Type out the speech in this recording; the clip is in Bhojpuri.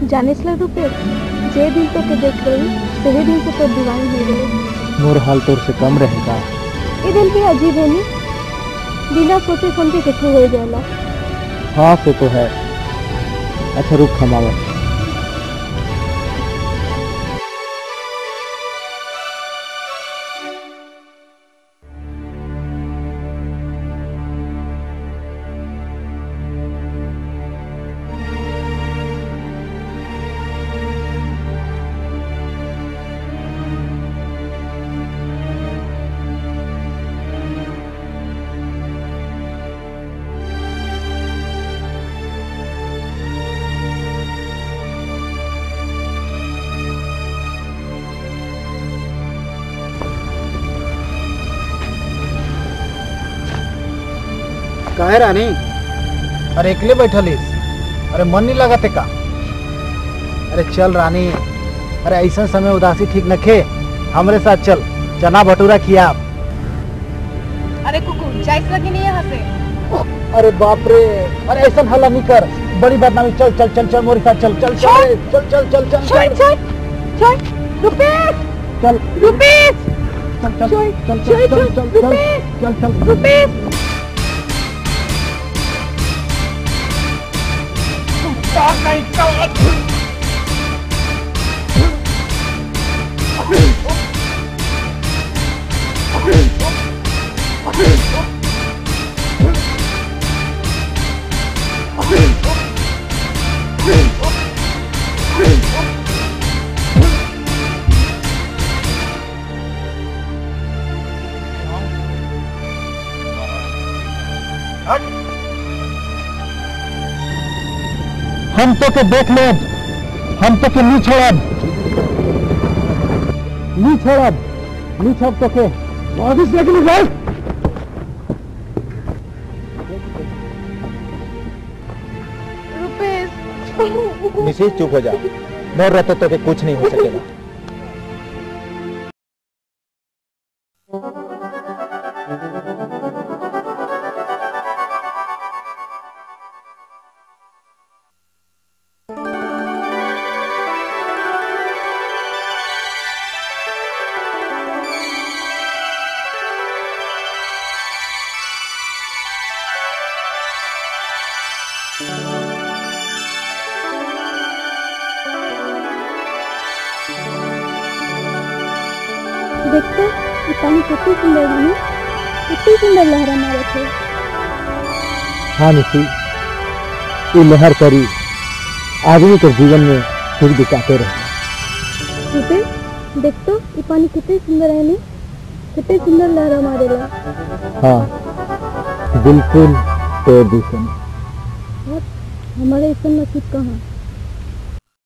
जाने से रुपए जे दिन तो के देख रही सही दिन से तो दीवानी हो गई। मोर हाल तोर से कम रहेगा। ये दिल भी अजीब है नी, बिना सोचे समझे कुछ हो जाला। हाँ से तो है। अच्छा रुक खमावा। काहे रानी? अरे एकले बैठलिस? अरे मन नहीं लगा का? अरे चल रानी, अरे ऐसा समय उदासी ठीक न खे, हमरे साथ चल, चना भटूरा खिया। अरे कुकु जाइस लगी नहीं यहाँ से। अरे बाप रे, अरे ऐसा हल्ला नहीं कर, बड़ी बदनामी। चल चल चल चल मोरे साथ चल चल चल चल चल चल चल चल चल चल रुपेश चल रुपेश चल चल चल चल चल चल चल रुपेश हम तो के देख ले, हम तो के नहीं छोड़ब, नहीं छोड़ब, नहीं छोड़ तो के ऑफिस लेके नहीं जाए। रुपेश निशी चुप हो जा, मोर रहते तो के कुछ नहीं हो सकेगा। देखते ये पानी कितनी सुंदर है ना, कितनी सुंदर लहरा मारे थे। हाँ निशी, ये लहर करी आदमी के जीवन में सुख दिखाते रहे। रुपेश देख तो ये पानी कितनी सुंदर है नी, कितनी सुंदर लहरा मारेला। हाँ बिल्कुल तोर दिसन। हमारे इतना नसीब कहाँ।